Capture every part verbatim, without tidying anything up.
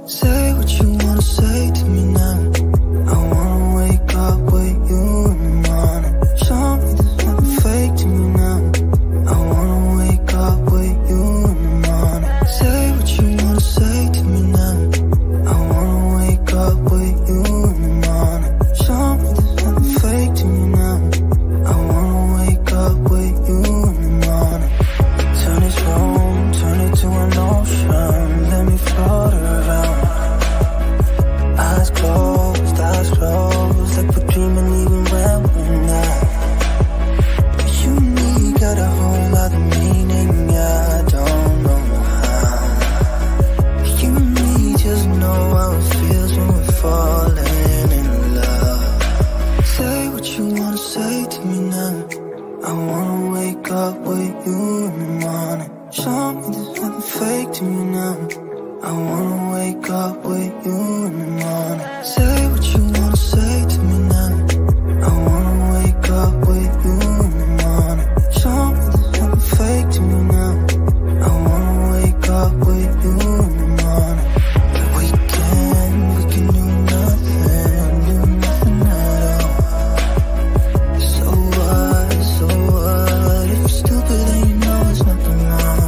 Say what you wanna say to me now. I wanna wake up with you in the morning. Show me there's nothing fake to me now. I wanna wake up with you in the morning. Say what you wanna say to me now. I wanna wake up with you in the morning. Show me there's nothing fake to me now. I wanna wake up with you in the morning. Turn this room, turn it to an ocean. Let me float around. Eyes closed, eyes closed, like we're dreaming even when we're not. You and me got a whole lot of meaning, I don't know how. You and me just know how it feels when we're falling in love. Say what you wanna say to me now. I wanna wake up with you in the morning. Show me there's nothing fake to me now. I wanna wake up with you in the morning. Say what you wanna say to me now. I wanna wake up with you in the morning. Show me there's nothing fake to me now. I wanna wake up with you in the morning. We can, we can do nothing, do nothing at all. So what, so what, if you're stupid then you know it's nothing wrong.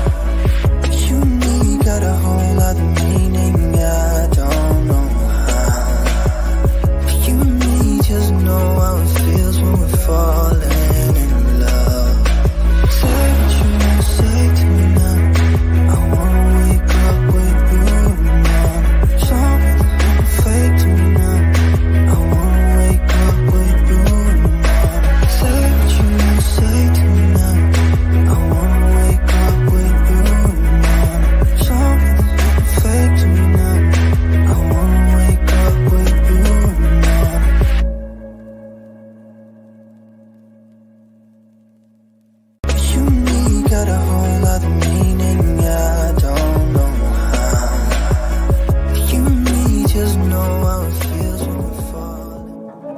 You and me got a whole lot of meaning, I don't know how. You and me just know how it feels when we're falling in love. Say what you wanna say to me now. I wanna wake up with you in the morning. Show me there's nothing fake to me now. I wanna wake up with you in the morning. Say what you wanna say to me now. I wanna wake up with you in the morning. Show me there's nothing fake to me now. I wanna wake up with you in the morning. You and me got a whole lot of meaning, I don't know how. You and me just know how it feels when we're falling.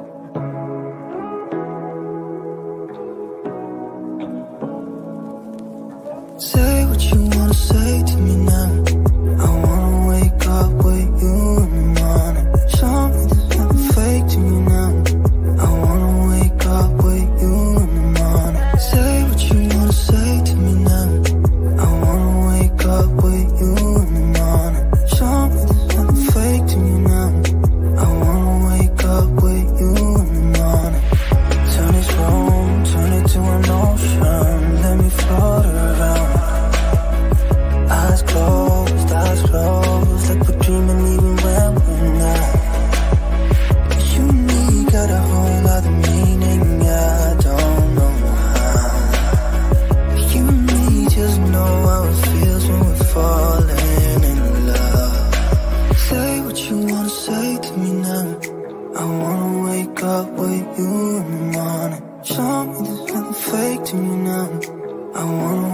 Say what you wanna say to me now. I wanna wake up with you in the morning. Show me there's nothing fake to me now. I wanna wake up with you in the morning. Say what you wanna say to me now. I wanna wake up with you in the morning. Show me there's nothing fake to me now. I wanna wake up with you in the morning. Turn this room, turn it to an ocean. Let me float around. Eyes closed, eyes closed, like we're dreaming even when we're not. You and me got a whole lot of meaning, I don't know how. You and me just know how it feels when we're falling in love. Say what you wanna say to me now. I wanna wake up with you in the morning. Show me there's nothing fake to me now. I wanna